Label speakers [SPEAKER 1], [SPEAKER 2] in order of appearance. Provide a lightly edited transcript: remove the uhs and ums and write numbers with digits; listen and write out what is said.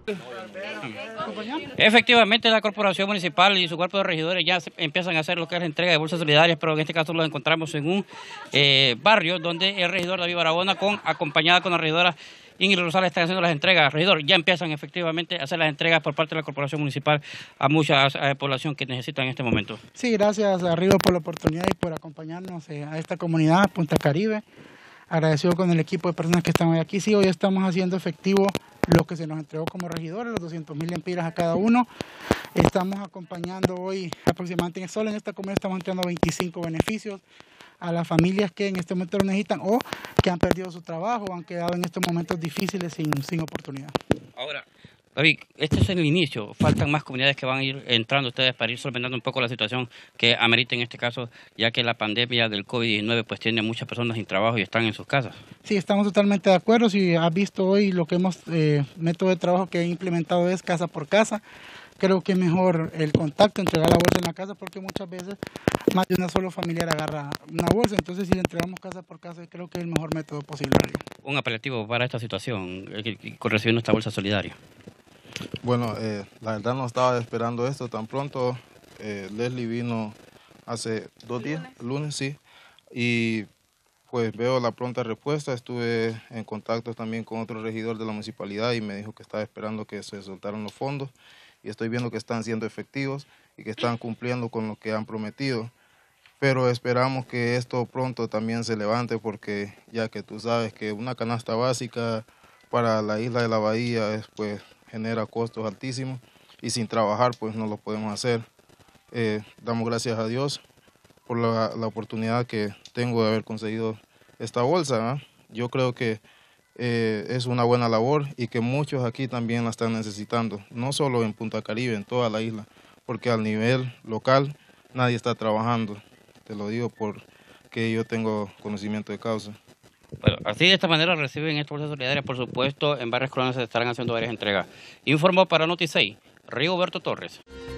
[SPEAKER 1] Efectivamente, la Corporación Municipal y su cuerpo de regidores ya empiezan a hacer lo que es la entrega de bolsas solidarias, pero en este caso los encontramos en un barrio donde el regidor David Barahona, acompañada con la regidora Ingrid Rosales, están haciendo las entregas. Regidor, ya empiezan efectivamente a hacer las entregas por parte de la Corporación Municipal a mucha población que necesita en este momento.
[SPEAKER 2] Sí, gracias a Rigo por la oportunidad y por acompañarnos a esta comunidad, Punta Caribe. Agradecido con el equipo de personas que están hoy aquí. Sí, hoy estamos haciendo efectivo lo que se nos entregó como regidores, los 200,000 lempiras a cada uno. Estamos acompañando hoy aproximadamente solo en esta comunidad estamos entregando 25 beneficios a las familias que en este momento lo necesitan o que han perdido su trabajo o han quedado en estos momentos difíciles sin oportunidad.
[SPEAKER 1] Ahora, David, este es el inicio, faltan más comunidades que van a ir entrando ustedes para ir solventando un poco la situación que amerita en este caso, ya que la pandemia del COVID-19 pues tiene muchas personas sin trabajo y están en sus casas.
[SPEAKER 2] Sí, estamos totalmente de acuerdo. Si has visto hoy lo que método de trabajo que he implementado es casa por casa. Creo que es mejor el contacto, entregar la bolsa en la casa, porque muchas veces más de una sola familiar agarra una bolsa. Entonces, si le entregamos casa por casa, creo que es el mejor método posible.
[SPEAKER 1] Un apelativo para esta situación, recibiendo esta bolsa solidaria.
[SPEAKER 3] Bueno, la verdad no estaba esperando esto tan pronto. Leslie vino hace 2 días, lunes, sí, y pues veo la pronta respuesta. Estuve en contacto también con otro regidor de la municipalidad y me dijo que estaba esperando que se soltaran los fondos, y estoy viendo que están siendo efectivos y que están cumpliendo con lo que han prometido. Pero esperamos que esto pronto también se levante, porque ya que tú sabes que una canasta básica para la isla de la Bahía pues genera costos altísimos y sin trabajar pues no lo podemos hacer. Damos gracias a Dios por la oportunidad que tengo de haber conseguido esta bolsa, ¿eh? Yo creo que es una buena labor y que muchos aquí también la están necesitando, no solo en Punta Caribe, en toda la isla, porque al nivel local nadie está trabajando. Te lo digo porque yo tengo conocimiento de causa.
[SPEAKER 1] Bueno, así de esta manera reciben esta bolsa solidaria, por supuesto, en varias colonias se estarán haciendo varias entregas. Informó para Noti6, Rigoberto Torres.